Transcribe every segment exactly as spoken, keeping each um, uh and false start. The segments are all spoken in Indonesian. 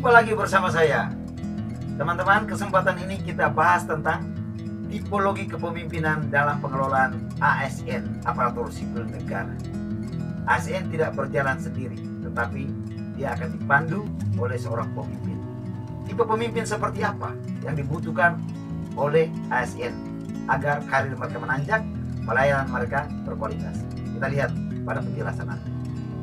Jumpa lagi bersama saya. Teman-teman, kesempatan ini kita bahas tentang tipologi kepemimpinan dalam pengelolaan A S N, aparatur sipil negara. A S N tidak berjalan sendiri, tetapi dia akan dipandu oleh seorang pemimpin. Tipe pemimpin seperti apa yang dibutuhkan oleh A S N agar karir mereka menanjak, pelayanan mereka berkualitas? Kita lihat pada penjelasan nanti.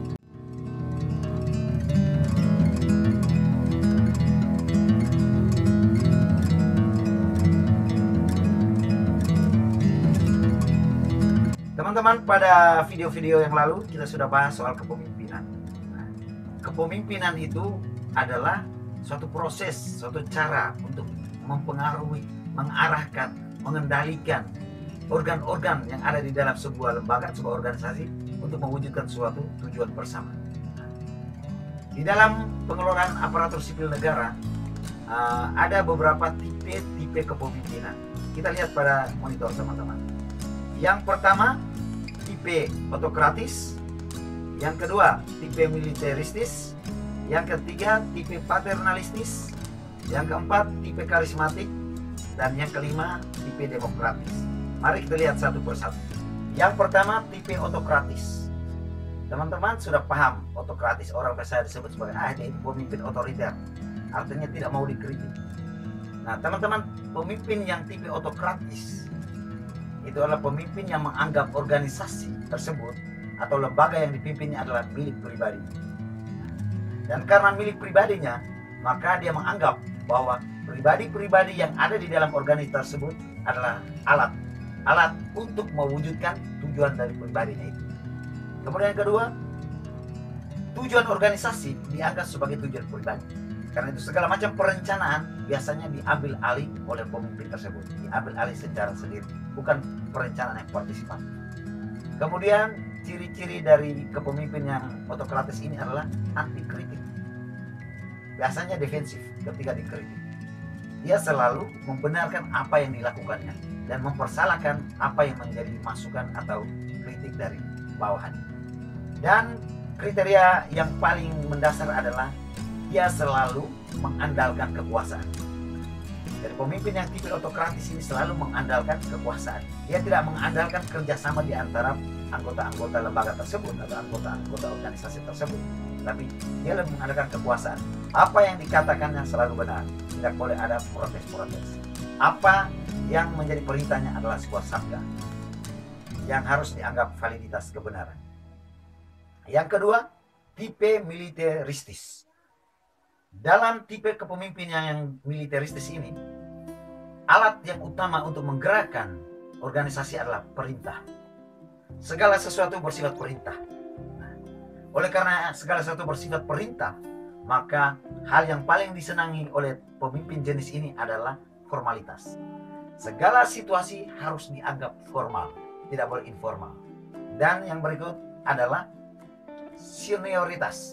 Teman-teman, pada video-video yang lalu kita sudah bahas soal kepemimpinan. Nah, kepemimpinan itu adalah suatu proses, suatu cara untuk mempengaruhi, mengarahkan, mengendalikan organ-organ yang ada di dalam sebuah lembaga, sebuah organisasi untuk mewujudkan suatu tujuan bersama. Nah, di dalam pengelolaan aparatur sipil negara uh, ada beberapa tipe-tipe kepemimpinan. Kita lihat pada monitor teman-teman. Yang pertama, tipe otokratis. Yang kedua, tipe militeristis. Yang ketiga, tipe paternalistis. Yang keempat, tipe karismatik. Dan yang kelima, tipe demokratis. Mari kita lihat satu persatu. Yang pertama, tipe otokratis. Teman-teman sudah paham otokratis, orang biasa disebut sebagai ah dia itu pemimpin otoriter, artinya tidak mau dikritik. Nah teman-teman, pemimpin yang tipe otokratis itu adalah pemimpin yang menganggap organisasi tersebut atau lembaga yang dipimpinnya adalah milik pribadi. Dan karena milik pribadinya, maka dia menganggap bahwa pribadi-pribadi yang ada di dalam organisasi tersebut adalah alat alat untuk mewujudkan tujuan dari pribadinya itu. Kemudian yang kedua, tujuan organisasi dianggap sebagai tujuan pribadi. Karena itu segala macam perencanaan biasanya diambil alih oleh pemimpin tersebut, diambil alih secara sendiri, bukan perencanaan yang partisipatif. Kemudian ciri-ciri dari kepemimpinan yang otokratis ini adalah anti kritik. Biasanya defensif ketika dikritik. Dia selalu membenarkan apa yang dilakukannya dan mempersalahkan apa yang menjadi masukan atau kritik dari bawahan. Dan kriteria yang paling mendasar adalah dia selalu mengandalkan kekuasaan. Jadi pemimpin yang tipe otokratis ini selalu mengandalkan kekuasaan. Dia tidak mengandalkan kerjasama di antara anggota-anggota lembaga tersebut atau anggota-anggota organisasi tersebut, tapi dia lebih mengandalkan kekuasaan. Apa yang dikatakannya selalu benar, tidak boleh ada protes-protes. Apa yang menjadi perintahnya adalah sebuah sabda yang harus dianggap validitas kebenaran. Yang kedua, tipe militeristis. Dalam tipe kepemimpinan yang militeristis ini, alat yang utama untuk menggerakkan organisasi adalah perintah. Segala sesuatu bersifat perintah. Nah, oleh karena segala sesuatu bersifat perintah, maka hal yang paling disenangi oleh pemimpin jenis ini adalah formalitas. Segala situasi harus dianggap formal, tidak boleh informal. Dan yang berikut adalah senioritas.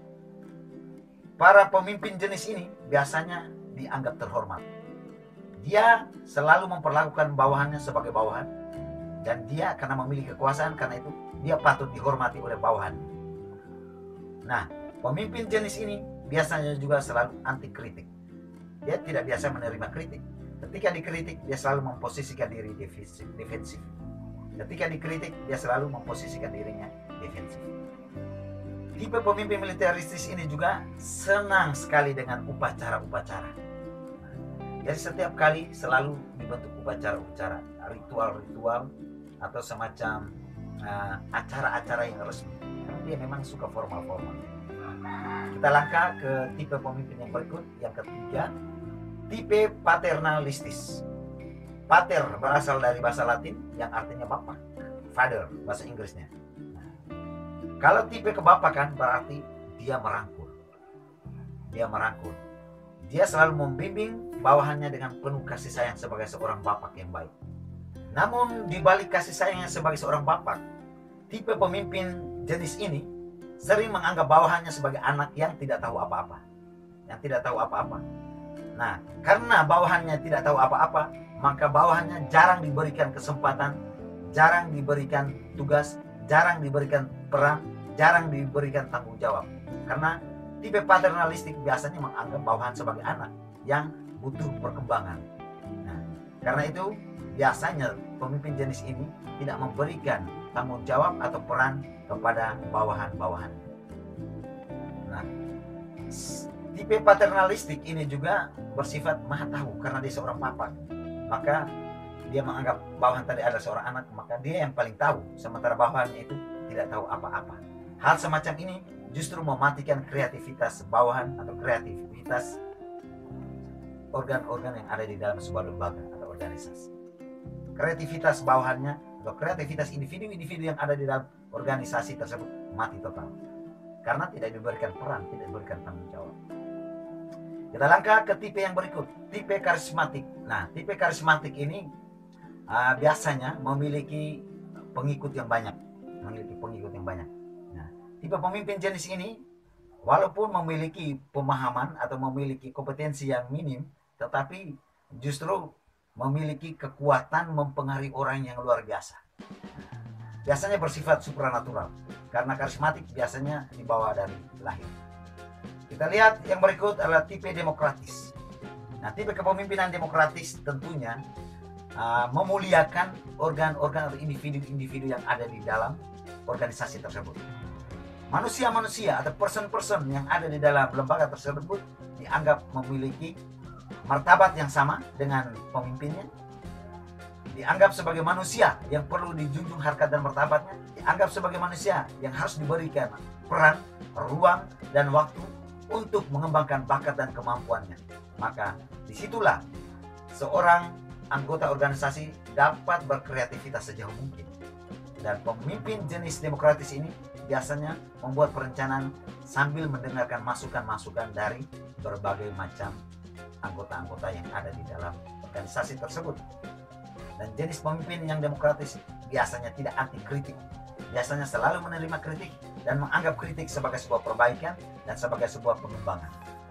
Para pemimpin jenis ini biasanya dianggap terhormat. Dia selalu memperlakukan bawahannya sebagai bawahan. Dan dia karena memiliki kekuasaan, karena itu dia patut dihormati oleh bawahan. Nah, pemimpin jenis ini biasanya juga selalu anti kritik. Dia tidak biasa menerima kritik. Ketika dikritik, dia selalu memposisikan diri defensif. Ketika dikritik, dia selalu memposisikan dirinya defensif. Tipe pemimpin militeristis ini juga senang sekali dengan upacara-upacara. Jadi setiap kali selalu dibentuk upacara-upacara, ritual-ritual atau semacam uh, acara-acara yang resmi. Karena dia memang suka formal-formal. Kita langkah ke tipe pemimpin yang berikut, yang ketiga, tipe paternalistis. Pater berasal dari bahasa Latin yang artinya bapak, father bahasa Inggrisnya. Kalau tipe kebapakan berarti dia merangkul. Dia merangkul. Dia selalu membimbing bawahannya dengan penuh kasih sayang sebagai seorang bapak yang baik. Namun di balik kasih sayangnya sebagai seorang bapak, tipe pemimpin jenis ini sering menganggap bawahannya sebagai anak yang tidak tahu apa-apa. Yang tidak tahu apa-apa. Nah, karena bawahannya tidak tahu apa-apa, maka bawahannya jarang diberikan kesempatan, jarang diberikan tugas, jarang diberikan peran, jarang diberikan tanggung jawab. Karena Tipe paternalistik biasanya menganggap bawahan sebagai anak yang butuh perkembangan. Nah, karena itu biasanya pemimpin jenis ini tidak memberikan tanggung jawab atau peran kepada bawahan-bawahan. Nah, tipe paternalistik ini juga bersifat maha tahu karena dia seorang papa. Maka dia menganggap bawahan tadi adalah seorang anak, maka dia yang paling tahu, sementara bawahannya itu tidak tahu apa-apa. Hal semacam ini justru mematikan kreativitas bawahan atau kreativitas organ-organ yang ada di dalam sebuah lembaga atau organisasi. Kreativitas bawahannya atau kreativitas individu-individu yang ada di dalam organisasi tersebut mati total. Karena tidak diberikan peran, tidak diberikan tanggung jawab. Kita langkah ke tipe yang berikut, tipe karismatik. Nah, tipe karismatik ini uh, biasanya memiliki pengikut yang banyak, memiliki pengikut yang banyak. Nah, tipe pemimpin jenis ini, walaupun memiliki pemahaman atau memiliki kompetensi yang minim, tetapi justru memiliki kekuatan mempengaruhi orang yang luar biasa. Biasanya bersifat supranatural, karena karismatik biasanya dibawa dari lahir. Kita lihat yang berikut adalah tipe demokratis. Nah, tipe kepemimpinan demokratis tentunya uh, memuliakan organ-organ atau individu-individu yang ada di dalam organisasi tersebut. Manusia-manusia atau person-person yang ada di dalam lembaga tersebut dianggap memiliki martabat yang sama dengan pemimpinnya, dianggap sebagai manusia yang perlu dijunjung harkat dan martabatnya, dianggap sebagai manusia yang harus diberikan peran, ruang, dan waktu untuk mengembangkan bakat dan kemampuannya. Maka disitulah seorang anggota organisasi dapat berkreativitas sejauh mungkin. Dan pemimpin jenis demokratis ini biasanya membuat perencanaan sambil mendengarkan masukan-masukan dari berbagai macam anggota-anggota yang ada di dalam organisasi tersebut. Dan jenis pemimpin yang demokratis biasanya tidak anti kritik, biasanya selalu menerima kritik dan menganggap kritik sebagai sebuah perbaikan dan sebagai sebuah pengembangan.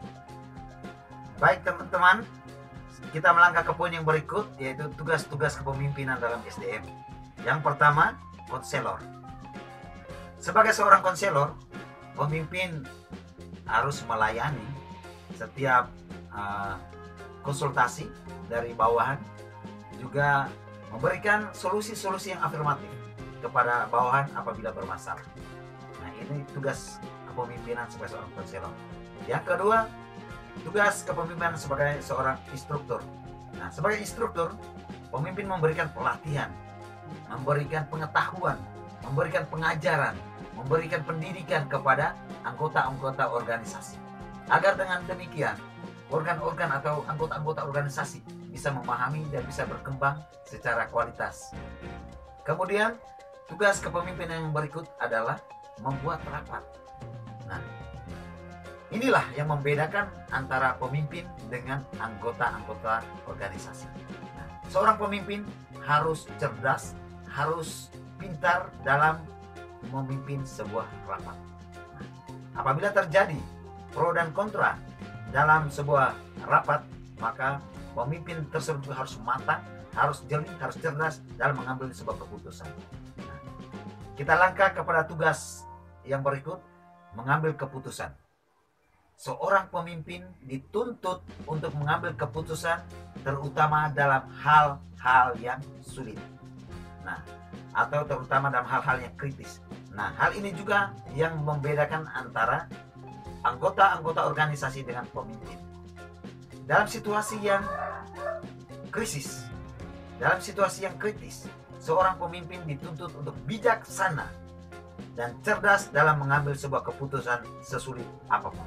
Baik teman-teman, kita melangkah ke poin yang berikut, yaitu tugas-tugas kepemimpinan dalam S D M. Yang pertama, konselor. Sebagai seorang konselor, pemimpin harus melayani setiap uh, konsultasi dari bawahan, juga memberikan solusi-solusi yang afirmatif kepada bawahan apabila bermasalah. Nah, ini tugas kepemimpinan sebagai seorang konselor. Yang kedua, tugas kepemimpinan sebagai seorang instruktur. Nah, sebagai instruktur, pemimpin memberikan pelatihan, memberikan pengetahuan, memberikan pengajaran, memberikan pendidikan kepada anggota-anggota organisasi. Agar dengan demikian, organ-organ atau anggota-anggota organisasi bisa memahami dan bisa berkembang secara kualitas. Kemudian, tugas kepemimpinan yang berikut adalah membuat rapat. Nah, inilah yang membedakan antara pemimpin dengan anggota-anggota organisasi. Nah, seorang pemimpin harus cerdas, harus pintar dalam memimpin sebuah rapat. Nah, apabila terjadi pro dan kontra dalam sebuah rapat, maka pemimpin tersebut harus matang, harus jeli, harus cerdas dalam mengambil sebuah keputusan. Nah, kita langkah kepada tugas yang berikut, mengambil keputusan. Seorang pemimpin dituntut untuk mengambil keputusan terutama dalam hal-hal yang sulit. Nah, atau terutama dalam hal-hal yang kritis. Nah, hal ini juga yang membedakan antara anggota-anggota organisasi dengan pemimpin. Dalam situasi yang krisis, dalam situasi yang kritis, seorang pemimpin dituntut untuk bijaksana dan cerdas dalam mengambil sebuah keputusan sesulit apapun.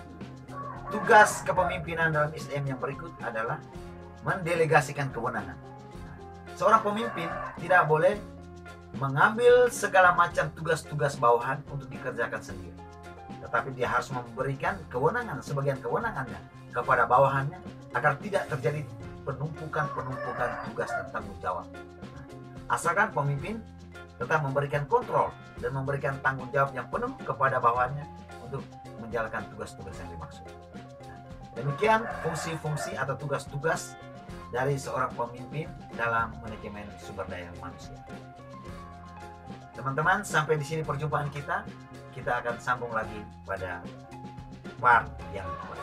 Tugas kepemimpinan dalam S D M yang berikut adalah mendelegasikan kewenangan. Seorang pemimpin tidak boleh mengambil segala macam tugas-tugas bawahan untuk dikerjakan sendiri, tetapi dia harus memberikan kewenangan, sebagian kewenangannya kepada bawahannya agar tidak terjadi penumpukan-penumpukan tugas dan tanggung jawab. Asalkan pemimpin tetap memberikan kontrol dan memberikan tanggung jawab yang penuh kepada bawahannya untuk menjalankan tugas-tugas yang dimaksud. Demikian fungsi-fungsi atau tugas-tugas dari seorang pemimpin dalam manajemen sumber daya manusia. Teman-teman, sampai di sini perjumpaan kita. Kita akan sambung lagi pada part yang